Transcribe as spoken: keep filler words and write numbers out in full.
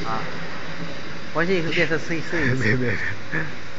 啊，我以为变成碎碎。 没没没。